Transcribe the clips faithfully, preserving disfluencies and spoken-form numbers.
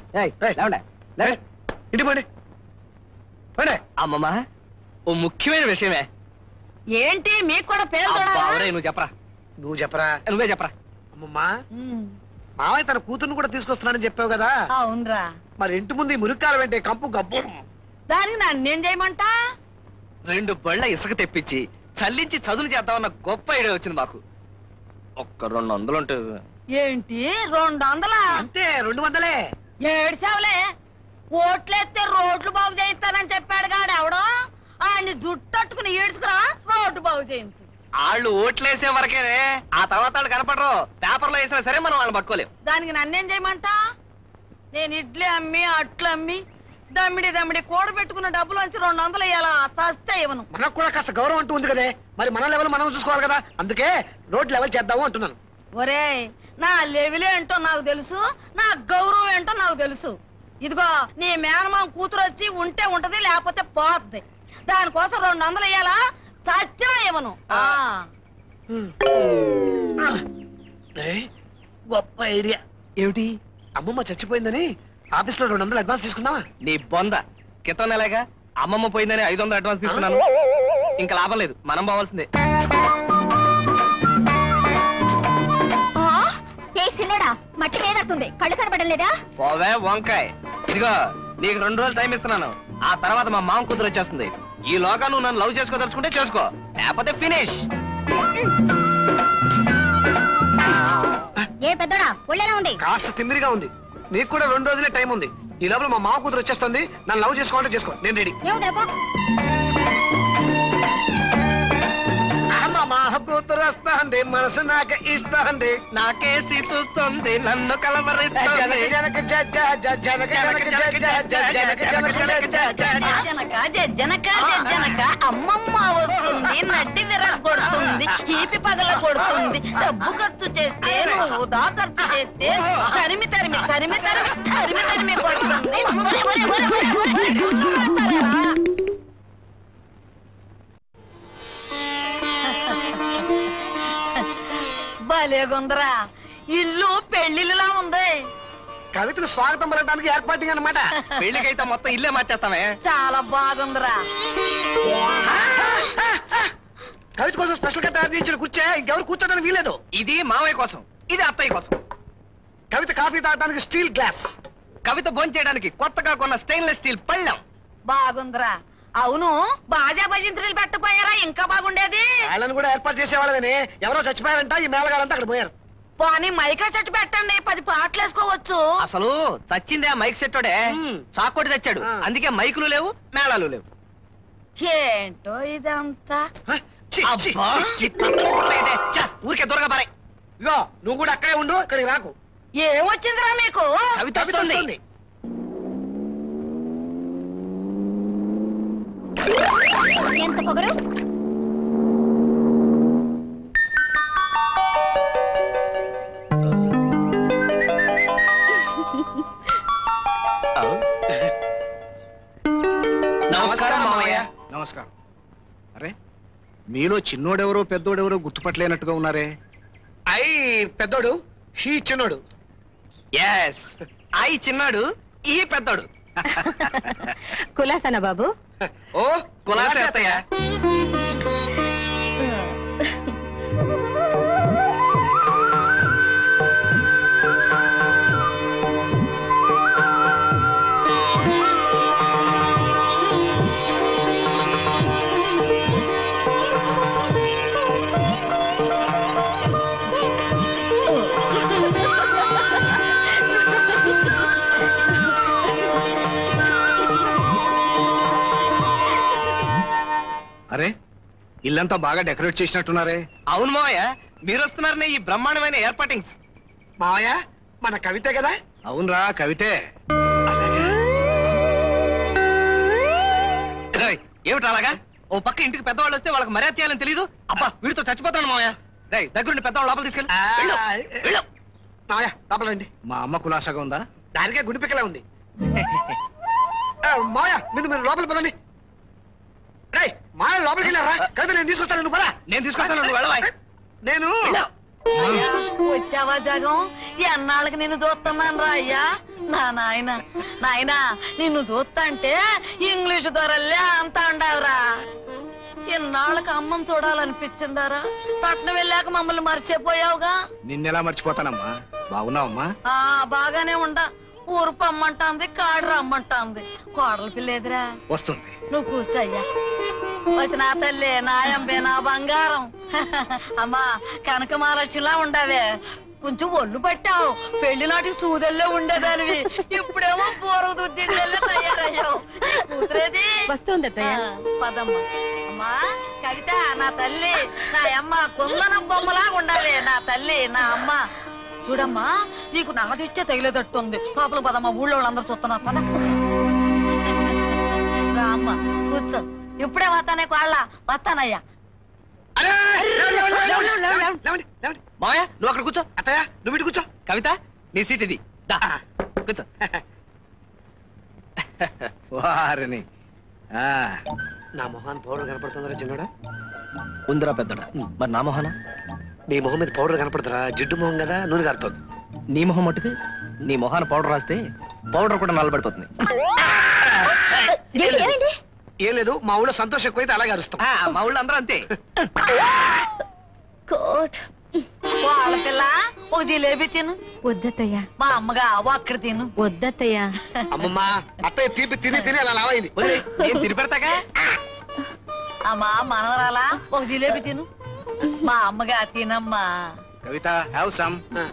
ఇంటి పోండి. అమ్మమ్మా ఓ ముఖ్యమైన విషయమే. ఏంటి మీకు కూడా పేరు నువ్వు చెప్పరా. నువ్వు చెప్పరా. నువ్వే చెప్పరా. అమ్మమ్మా మావయ్య తన కూతురుని కూడా తీసుకొస్తున్నాడని చెప్పావు కదా. అవునరా. మరి ఇంటి ముందు ఈ మురికాలు వెంటే కంపు గబ్బు. దానికి నన్నేం చేయమంటా? రెండు బళ్ళ ఇసుక తెప్పించి చల్లించి చదువులు చేద్దామన్న గొప్ప ఐడియా వచ్చింది మాకు. ఒక్క రెండు వందలు ఉంటుంది. ఏంటి రెండు వందలా? అంతే, రెండు వందలే. ఏడ్చావులే. ఓట్లేస్తే రోడ్లు బాగు చేయిస్తానని చెప్పాడు కాడు ఎవడో. ఆయన్ని జుట్టట్టుకుని ఏడ్చుకురా రోడ్డు బాగు చేయించు. వాళ్ళు ఓట్లేసే వరకేనే, ఆ తర్వాత వాళ్ళు కనపడరు. పేపర్లో వేసినా సరే మనం వాళ్ళని పట్టుకోలేం. దానికి నన్నేం చేయమంటా? నేను ఇడ్లీ అమ్మి అట్లు అమ్మి దమ్మిడి దమ్మిడి కూడబెట్టుకున్న డబ్బులు వచ్చి రెండు వందలు వేయాలా? చస్తే ఇవ్వను. మనకు కూడా కాస్త గౌరవం అంటూ ఉంది కదే. మరి మన లెవెల్ మనం చూసుకోవాలి కదా. అందుకే రోడ్ లెవెల్ చేద్దాము అంటున్నాను. ఒరే, నా లెవెల్ ఏంటో నాకు తెలుసు, నా గౌరవం ఏంటో నాకు తెలుసు. ఇదిగో నీ మేనమామ కూతురు వచ్చి ఉంటే ఉంటది, లేకపోతే పోద్ది. దానికోసం రెండు వందలు వేయాలా? చచ్చినా ఇవ్వను. గొప్ప ఐడియా. ఏమిటి? అమ్మమ్మ చచ్చిపోయిందని ఆఫీస్ లో రెండు వందలు అడ్వాన్స్ తీసుకుందామా? నీ బొంద. క్రితం నెలగా అమ్మమ్మ పోయిందని ఐదు వందలు అడ్వాన్స్ తీసుకున్నాను. ఇంకా లాభం లేదు, మనం పోవాల్సిందే. మట్టి వేదవుతుంది, కళ్ళు కనబడలేదా? పోవే వంకాయ్. ఇదిగో నీకు రెండు రోజులు టైం ఇస్తున్నాను. ఆ తర్వాత మా మామ కూతురు వచ్చేస్తుంది. ఈ లోగా నువ్వు నన్ను లవ్ చేసుకోదలుచుకుంటే చేసుకో, లేకపోతే ఫినిష్. ఏ పెద్దోడా ఒళ్ళెలా ఉంది? కాస్త తిమ్మిరిగా ఉంది. నీకు కూడా రెండు రోజులే టైం ఉంది. ఈ లోపల మా మామ కూతురు వచ్చేస్తుంది. నన్ను లవ్ చేసుకోవాలంటే చేసుకో, నేను రెడీ. మామ కూతురు వస్తుంది, మనసు నాకు ఇస్తుంది, నాకేసి చూస్తుంది, నన్ను కలవరిస్తుంది. జనక జనక జనక అమ్మమ్మ వస్తుంది, నడ్డి విరగొడుతుంది, ఈపి పగల కొడుతుంది. డబ్బు ఖర్చు చేస్తే వృధా ఖర్చు చేస్తే తరిమి తరిమి తరిమి తరిమి తరిమి తరిమి కొడుతుంది. భలేగుందరా, ఇల్లు పెళ్లిలా ఉంది. కవితకు స్వాగతం పలకడానికి ఏర్పాటు అన్నమాట. పెళ్లికైతే మొత్తం ఇల్లే మార్చేస్తామే. చాలా బాగుందిరా. కవిత కోసం స్పెషల్ గా తయారు చేయించిన కూర్చే ఇంకెవరు కూర్చోడానికి వీలేదు. ఇది మావయ్య కోసం, ఇది అత్తయ్య కోసం. కవిత కాఫీ తాగడానికి స్టీల్ గ్లాస్, కవిత భోజనం చేయడానికి కొత్తగా కొన్న స్టెయిన్లెస్ స్టీల్ పళ్ళెం. బాగుందిరా. అవును, బాజా భజంత్రులు పెట్టపోయారా? ఇంకా బాగుండేది. వాళ్ళని కూడా ఏర్పాటు చేసేవాళ్ళని. ఎవరో చచ్చిపోయారంట, ఈ మేళగాళ్ళంతా అక్కడ పోయారు. పోనీ మైకా సెట్ పెట్టండి, పది పాటలు వేసుకోవచ్చు. అసలు చచ్చిందే మైక్ సెట్టోడే, చాకోటి చచ్చాడు. అందుకే మైకులు లేవు, మేళాలు లేవు. ఏంటో ఇదంతా. ఊరికే దూరంగా పారాయి. ఇగో నువ్వు కూడా అక్కడే ఉండు, ఇక్కడికి రాకు. ఏమొచ్చిందిరా మీకు? కవిత వస్తుంది. ఎంత పొగరు? నమస్కారం మామయ్య. నమస్కారం. అరే, మీలో చిన్నోడెవరో పెద్దోడెవరో గుర్తుపట్టలేనట్టుగా ఉన్నారే. ఐ పెద్దోడు, హీ చిన్నోడు. ఎస్, ఐ చిన్నాడు, ఈ పెద్దోడు. కులాసన బాబు. ఓ కులాసే అత్తయ్య. అరే, ఇల్లంతా బాగా డెకరేట్ చేసినట్టున్నారే. అవును మావయ్య, మీరు వస్తున్నారనే ఈ బ్రహ్మాండమైన ఏర్పాటింగ్స్. మావయ్య, మన కవితే కదా? అవునరా, కవితే. ఏమిటి అలాగా? ఓ పక్క ఇంటికి పెద్దవాళ్ళు వస్తే వాళ్ళకి మర్యాద చేయాలని తెలీదు. అబ్బా, వీడితో చచ్చిపోతాను మావయ్య. రై, దగ్గరుండి పెద్దవాళ్ళు లోపల తీసుకెళ్ళి. మావయ్య లోపలండి. మా అమ్మ కులాసగా ఉందా? దానికే గుడి పిక్కలా ఉంది. మావయ్య మీరు మీరు లోపల పదండి. రై, మాయ లోపలికి వెళ్ళారా? కవిత నేను తీసుకొస్తాను, నువ్వు పరా. నేను తీసుకొస్తాను, నువ్వు వెళ్ళవా. నేను వచ్చావా జగం? ఎన్నాళ్ళకి నేను చూస్తున్నాను రా అయ్యా. నా నాయన నాయన నిన్ను చూస్తాంటే ఇంగ్లీషు దొరల్లే అంతా ఉండవురా. ఇన్నాళ్ళకి అమ్మని చూడాలనిపించిందారా? పట్నం వెళ్ళాక మమ్మల్ని మర్చిపోయావుగా. నిన్నెలా మర్చిపోతానమ్మా? బాగున్నావమ్మా? ఆ బాగానే ఉండా. ఊరు పమ్మంటాంది, కాడు రమ్మంటాంది. కోడలు పిల్లేదురా. వస్తుంది. నువ్వు కూర్చోయ్యా. వచ్చి నా తల్లి నాయంబే నా బంగారం. అమ్మా కనకమహాలక్ష్మిలా ఉండవే. కొంచెం ఒళ్ళు పట్టావు. పెళ్లి నాటికి సూదెల్లో ఉండేదానివి, ఇప్పుడేమో పూర్వ దుద్దిళ్ళల్లో తయారయ్యావు. కూతురేది వస్తుంది పదమ్మా. అమ్మా కవిత నా తల్లి, నా అమ్మ కుందనం బొమ్మలా ఉండవే నా తల్లి నా అమ్మ. చూడమ్మా నీకు నాదిస్తే తగిలేదట్టుంది. పాపలు పదమ్మా, ఊళ్ళో వాళ్ళందరూ చూస్తున్నారు. పద రా అమ్మ కూర్చో. ఇప్పుడే వస్తానే కోళ్ళ వస్తానయ్యా. మావయ్య నువ్వు అక్కడ కూర్చో. అత్తయ్య నువ్వు ఇటు కూర్చో. కవిత నీ సీట్ ఇది, దా కూర్చో. వారిని ఆ, నా మొహాన్ని పౌడర్ కనపడుతుందిరా చిన్నడా? ఉందిరా పెద్దడా. మరి నా మొహన? నీ మొహం మీద పౌడర్ కనపడుతురా? జిడ్డు మొహం కదా, నూనె కారుతుంది. నీ మొహం మట్టుకు నీ మొహాన పౌడర్ రాస్తే పౌడర్ కూడా నల్లబడిపోతుంది. ఏం లేదు, మా ఊళ్ళో సంతోషం ఎక్కువైతే అలాగే అరుస్తాం. ఆ, మా ఊళ్ళో అందరూ అంతే. వాళ్ళ పిల్ల ఒక జిలేబీ తిను. వద్దత్తయ్యా, మా అమ్మగా అక్కడ తిను. వద్దత్తయ్యా. అమ్మమ్మ అత్తయ్య తీపి తిని తిని అలా లావైంది. నేను తిని పెడతాగా. అమ్మా మనవరాలా ఒక జిలేబీ తిను. మా అమ్మగా తినమ్మా. Kavitha have some.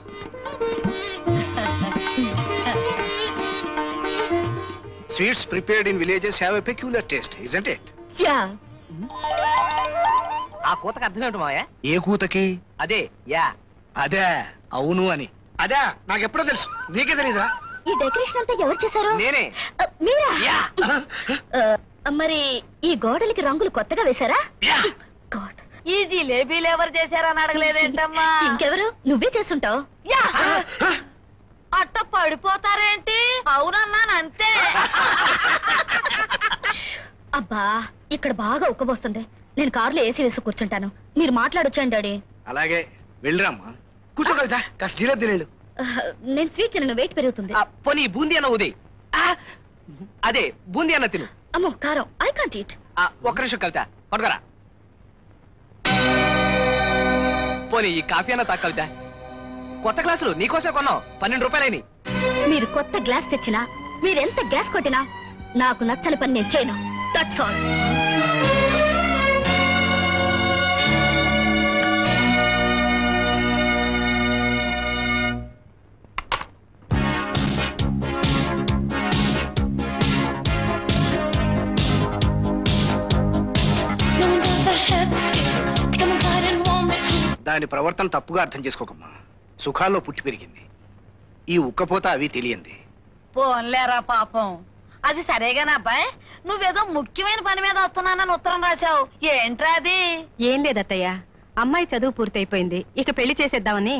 Sweets prepared in villages have a peculiar taste, isn't it? Yeah. ఆ కూతకు అర్థం ఏమిటి మావయ్య? ఏ కూతకి? అదే యా. అదే అవును అని. అదే నాకు ఎప్పుడో తెలుసు, నీకే తెలీదురా? ఈ డెకరేషన్ అంతా ఎవరు చేశారు? నేనే. ఆ, మీరా? యా. ఆ, మరి ఈ గోడలకి రంగులు కొత్తగా వేశారా? యా. గాడ్. ఈ జిలేబీలు ఎవరు చేశారని అడగలేదేంటమ్మా? ఇంకెవరు? నువ్వే చేసుంటావు. యా. అట్ట పడిపోతారేంటి? అవునన్నాను అంతే. అబ్బా ఇక్కడ బాగా ఉక్కబోస్తుంది. నేను కారులో ఏసీ వేసి కూర్చుంటాను, మీరు మాట్లాడొచ్చండి డాడీ. అలాగే వెళ్ళిరమ్మా. కూర్చో కవిత, కాస్త జిలేబీ తినేళ్ళు. ఆ, నేను స్వీట్ తినను, వెయిట్ పెరుగుతుంది. ఆ, పోనీ బూందీ అన్న ఉదయ్. అదే బూందీ అన్న తిను. అమ్మో కారం, ఐ కాంట్ ఈట్. ఒక్క నిమిషం కవిత పడుకోరా. పోనీ ఈ కాఫీ అన్న తా కవిత. కొత్త గ్లాసులు నీకోసం కొన్నాం, పన్నెండు రూపాయలైన. మీరు కొత్త గ్లాస్ తెచ్చినా, మీరెంత గ్యాస్ కొట్టినా నాకు నచ్చని పని నేను చేయను. That's all. దాని ప్రవర్తన తప్పుగా అర్థం చేసుకోకమ్మా. సుఖాల్లో పుట్టి పెరిగింది. ఈ ఉక్కపోత అవి తెలియంది. పోన్లేరా పాపం. అది సరేగానే అబ్బాయి, నువ్వేదో ముఖ్యమైన పని మీద వస్తున్నానని ఉత్తరం రాశావు. ఏంట్రా అది? ఏం లేదత్తయ్య, అమ్మాయి చదువు పూర్తయిపోయింది, ఇక పెళ్లి చేసేద్దామని.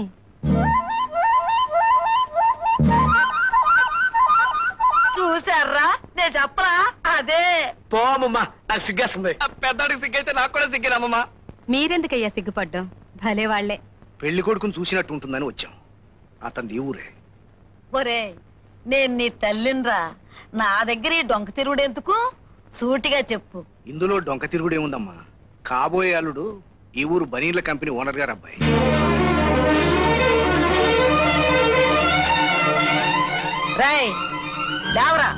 చూసారా నేను చెప్పరా? అదే. పోమమ్మా, నాకు సిగ్గేస్తుంది. పెద్దవాడికి సిగ్గైతే నాకు కూడా సిగ్గేనమ్మా. మీరెందుకయ్యా సిగ్గుపడ్డం? భలే వాళ్లే. పెళ్లి కొడుకుని చూసినట్టు ఉంటుందని వచ్చాం. అతనిది ఊరే. ఒరే నేను నీ తల్లినిరా. నా దగ్గర ఈ డొంక తిరుగుడెందుకు? సూటిగా చెప్పు. ఇందులో డొంక తిరుగుడేముందమ్మా. కాబోయే అల్లుడు ఈ ఊరు బనీర్ల కంపెనీ ఓనర్ గారు అబ్బాయి. రాయ్ లేవరా,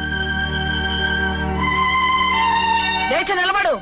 లేచి నిలబడు.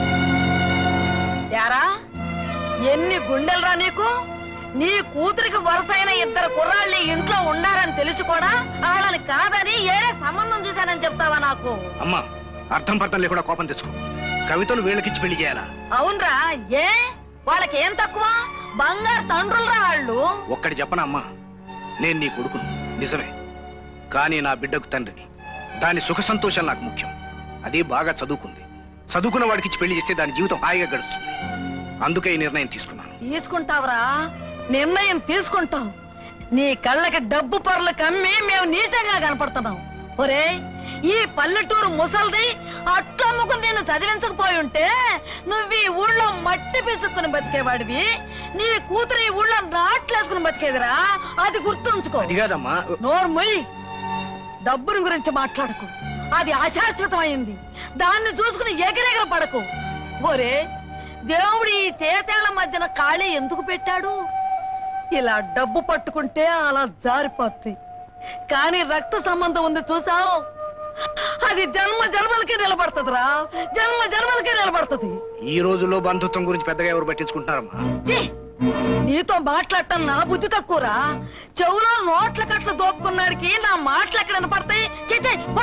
యారా ఎన్ని గుండెలరా నీకు? నీ కూతురికి వరుసైన ఇద్దరు కుర్రాళ్ళు ఇంట్లో ఉండారని తెలిసి కూడా వాళ్ళని కాదని ఏడే సంబంధం చూశానని చెప్తావా నాకు? అమ్మా అర్థం పర్థం లేకుండా కోపం తెచ్చుకో. కవితను వీళ్ళకిచ్చి పెళ్లి చేయాలా? అవునరా, ఏ వాళ్ళకి ఏం తక్కువ? బంగారు తండ్రులరా వాళ్ళు. ఒక్కటి చెప్పనా అమ్మా, నేను నీ కొడుకును నిజమే, కానీ నా బిడ్డకు తండ్రిని. దాని సుఖ సంతోషాలు నాకు ముఖ్యం. అది బాగా చదువుకుంది. చదువుకున్న వాడికిచ్చి పెళ్లి చేస్తే దాని జీవితం హాయిగా గడుస్తుంది. అందుకే ఈ నిర్ణయం తీసుకున్నాను. తీసుకుంటావురా, నిర్ణయం తీసుకుంటావు. నీ కళ్ళకి డబ్బు పొరలు కమ్మి మేము నీచంగా కనపడుతున్నాం. ఒరే ఈ పల్లెటూరు ముసల్ది అట్టమ్ముకుని నేను చదివించకపోయి ఉంటే నువ్వు ఈ ఊళ్ళో మట్టి పిసుక్కుని బతికేవాడివి. నీ కూతురు ఈ ఊళ్ళో నాట్లేసుకుని బతికేదిరా, అది గుర్తుంచుకో. అది కాదమ్మా. నోరు మొయ్యి. డబ్బుని గురించి మాట్లాడకు, అది అశాశ్వతమైంది. దాన్ని చూసుకుని ఎగిరెగర పడకు. ఒరే, దేవుడు ఈ చేతేళ్ల మధ్యన ఖాళీ ఎందుకు పెట్టాడు? ఇలా డబ్బు పట్టుకుంటే అలా జారిపోద్ది. కానీ రక్త సంబంధం ఉంది చూసావు, అది జన్మ జన్మలకే నిలబడుతుందిరా, జన్మ జన్మలకే నిలబడుతుంది. ఈ రోజుల్లో బంధుత్వం గురించి పెద్దగా ఎవరు పట్టించుకుంటున్నారమ్మా? ఛీ! నీతో మాట్లాడటం నా బుద్ధి తక్కువరా. చెవులో నోట్ల కట్లు దోపుకున్నాడికి నా మాటలు ఎక్కడ వినపడతాయి? ఛీ, ఛీ, పో.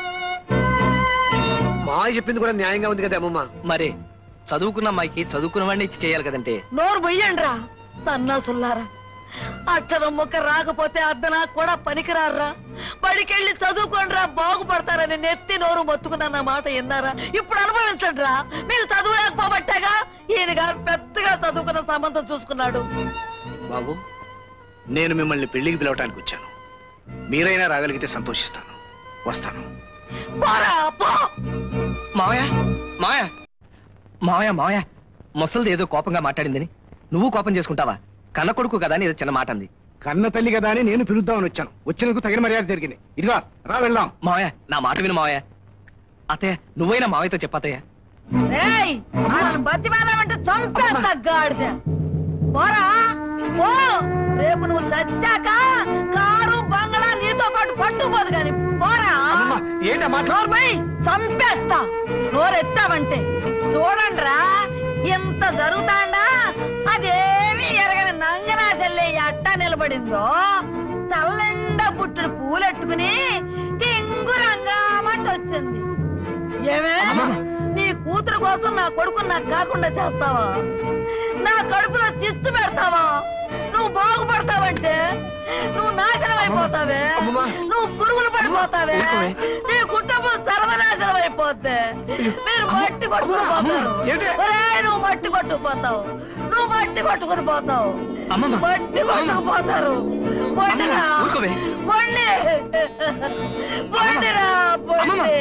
మావయ్య చెప్పింది కూడా న్యాయంగా ఉంది కదా అమ్మమ్మ. మరి చదువుకున్న అమ్మాయికి చదువుకున్న వాడిని ఇచ్చి చేయాలి కదంటే. నోరు బొయ్యండి రా సన్నాసుల్లారా. అక్షరం ముక్క రాకపోతే అద్దనా కూడా పనికిరారా. బడికెళ్ళి చదువుకోండిరా, బాగుపడతారని నెత్తి నోరు మొత్తుకున్న మాట విన్నారా? ఇప్పుడు అనుభవించండి రా. మీరు చదువు లేకపోబట్టాగా ఈయన గారు పెద్దగా చదువుకున్న సంబంధం చూసుకున్నాడు. బాబు, నేను మిమ్మల్ని పెళ్లికి పిలవటానికి వచ్చాను. మీరైనా రాగలిగితే సంతోషిస్తాను. వస్తాను. పోరా, పో. మావయ్య మావయ్య మావయ్య మావయ్య ముసలిది ఏదో కోపంగా మాట్లాడిందని నువ్వు కోపం చేసుకుంటావా? కన్న కొడుకు కదా అని ఏదో చిన్న మాట అంది. కన్న తల్లి కదా అని నేను పిలుద్దామని వచ్చాను. వచ్చినందుకు తగిన మర్యాద జరిగింది. ఇదిగా రా, వెళ్దాం. మావయ్య నా మాట విను మావయ్య. అత్తయ్య నువ్వైనా మావయ్యతో చెప్పత్తయ్య. ఏయ్, వాళ్ళని బతిమాలమంటే చంపేస్తా గాడిద. పోరా, పో. రేపు నువ్వు చచ్చాక కారు బంగళా నీతో పాటు పట్టుకోదు గాని పోరా. ఏంటా మాట? నోర్మై, చంపేస్తా నోరెత్తావంటే. చూడండిరా, ఎంత జరుగుతాండా. అదేమి ఎరగని నంగనాశల్లే అట్ట నిలబడిందో, తల్లండా పుట్టుడు పూలెట్టుకుని టింగురంగామంట వచ్చింది. ఏమే, నీ కూతురు కోసం నా కొడుకు నాకు కాకుండా చేస్తావా? నా కడుపులో చిచ్చు పెడతావా? నువ్వు బాగుపడతావంటే నువ్వు నాశనం అయిపోతావే. నువ్వు పురుగులు పడిపోతావే. నీ కుటుంబం సర్వనాశనం అయిపోతే మీరు మట్టి కొట్టుకుని పోతారు. నువ్వు మట్టి కొట్టుకుపోతావు. నువ్వు మట్టి కొట్టుకుని పోతావు. మట్టి కొట్టుకుపోతారు. పొండిరా, పొండి, పొండిరా, పొండి.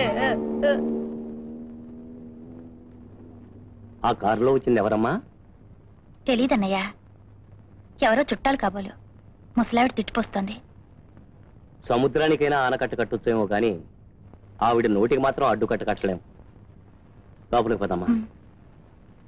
ఆ కారులో వచ్చింది ఎవరమ్మా? తెలీదన్నయ్యా, ఎవరో చుట్టాలు కాబోలు. ముసలావిడ తిట్టిపోస్తుంది. సముద్రానికైనా ఆనకట్ట కట్టొచ్చేమో కానీ ఆవిడ నోటికి మాత్రం అడ్డుకట్ట కట్టలేము. లోపలికి పోదామా?